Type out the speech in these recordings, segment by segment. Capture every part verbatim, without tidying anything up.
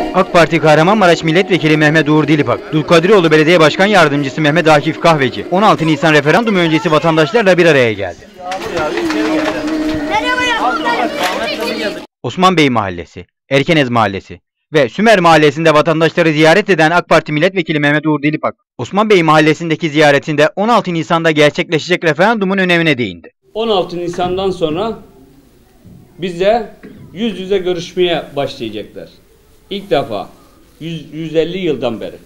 AK Parti Kahramanmaraş Milletvekili Mehmet Uğur Dilipak, Dulkadiroğlu Belediye Başkan Yardımcısı Mehmet Akif Kahveci, on altı Nisan referandumu öncesi vatandaşlarla bir araya geldi. Osman Bey Mahallesi, Erkenez Mahallesi ve Sümer Mahallesi'nde vatandaşları ziyaret eden AK Parti Milletvekili Mehmet Uğur Dilipak, Osman Bey Mahallesi'ndeki ziyaretinde on altı Nisan'da gerçekleşecek referandumun önemine değindi. on altı Nisan'dan sonra bizle yüz yüze görüşmeye başlayacaklar. İlk defa yüz, yüz elli yıldan beri.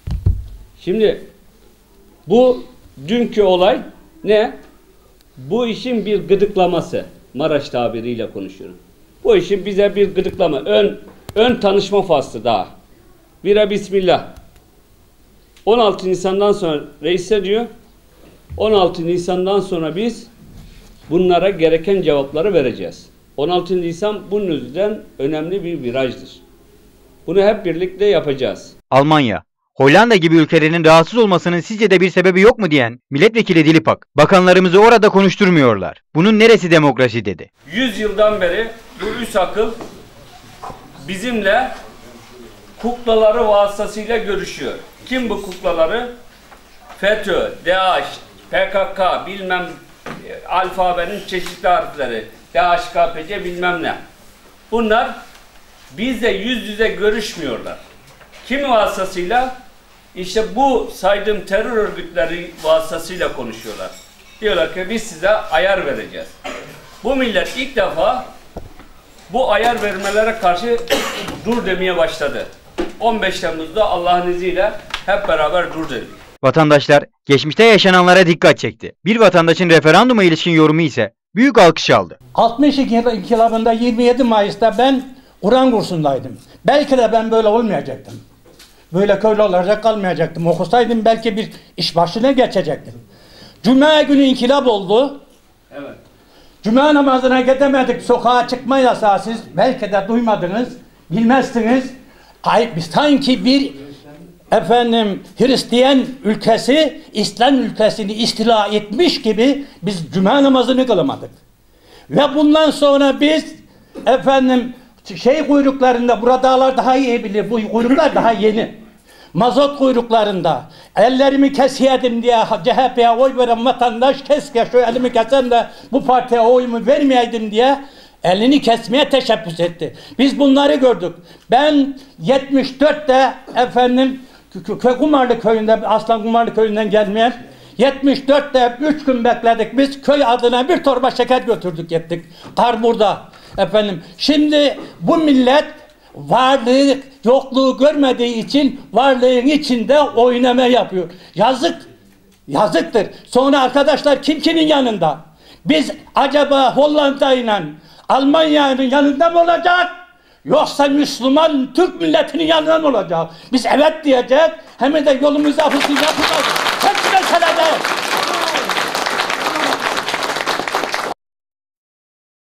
Şimdi bu dünkü olay ne? Bu işin bir gıdıklaması. Maraş tabiriyle konuşuyorum. Bu işin bize bir gıdıklama. Ön, ön tanışma faslı daha. Bira bismillah. on altı Nisan'dan sonra reis diyor. on altı Nisan'dan sonra biz bunlara gereken cevapları vereceğiz. on altı Nisan bunun yüzden önemli bir virajdır. Bunu hep birlikte yapacağız. Almanya, Hollanda gibi ülkelerin rahatsız olmasının sizce de bir sebebi yok mu diyen Milletvekili Dilipak, bakanlarımızı orada konuşturmuyorlar. Bunun neresi demokrasi dedi. yüz yıldan beri bu üç akıl bizimle kuklaları vasıtasıyla görüşüyor. Kim bu kuklaları? FETÖ, DAEŞ, P K K, bilmem alfabenin çeşitli harfleri, DAEŞ, K P C bilmem ne. Bunlar bizle yüz yüze görüşmüyorlar. Kimi vasıtasıyla? İşte bu saydığım terör örgütleri vasıtasıyla konuşuyorlar. Diyorlar ki biz size ayar vereceğiz. Bu millet ilk defa bu ayar vermelere karşı dur demeye başladı. on beş Temmuz'da Allah'ın izniyle hep beraber dur dedik. Vatandaşlar geçmişte yaşananlara dikkat çekti. Bir vatandaşın referanduma ilişkin yorumu ise büyük alkış aldı. altmış iki inkılabında yirmi yedi Mayıs'ta ben Kur'an kursundaydım. Belki de ben böyle olmayacaktım. Böyle köylü olarak kalmayacaktım. Okusaydım belki bir iş başına geçecektim. Cuma günü inkılap oldu. Evet. Cuma namazına gidemedik. Sokağa çıkma yasağı siz belki de duymadınız. Bilmezsiniz. Ay, sanki bir efendim Hristiyan ülkesi İslam ülkesini istila etmiş gibi biz cuma namazını kılamadık. Ve bundan sonra biz efendim şey kuyruklarında, burada dağlar daha iyi bilir, bu kuyruklar daha yeni. Mazot kuyruklarında ellerimi kesiyordum diye C H P'ye oy veren vatandaş keşke şu elimi kesem de bu partiye oyumu vermeyeydim diye elini kesmeye teşebbüs etti. Biz bunları gördük. Ben yetmiş dörtte efendim Kumarlı köyünde, Aslan Kumarlı köyünden gelmeyen yetmiş dörtte üç gün bekledik. Biz köy adına bir torba şeker götürdük gittik. Kar burada. Efendim şimdi bu millet varlığı yokluğu görmediği için varlığın içinde oynama yapıyor. Yazık. Yazıktır. Sonra arkadaşlar kim kimin yanında? Biz acaba Hollanda ile Almanya'nın yanında mı olacak? Yoksa Müslüman Türk milletinin yanında mı olacak? Biz evet diyeceğiz. Hem de yolumuza hızlı yapacağız. Hep meselede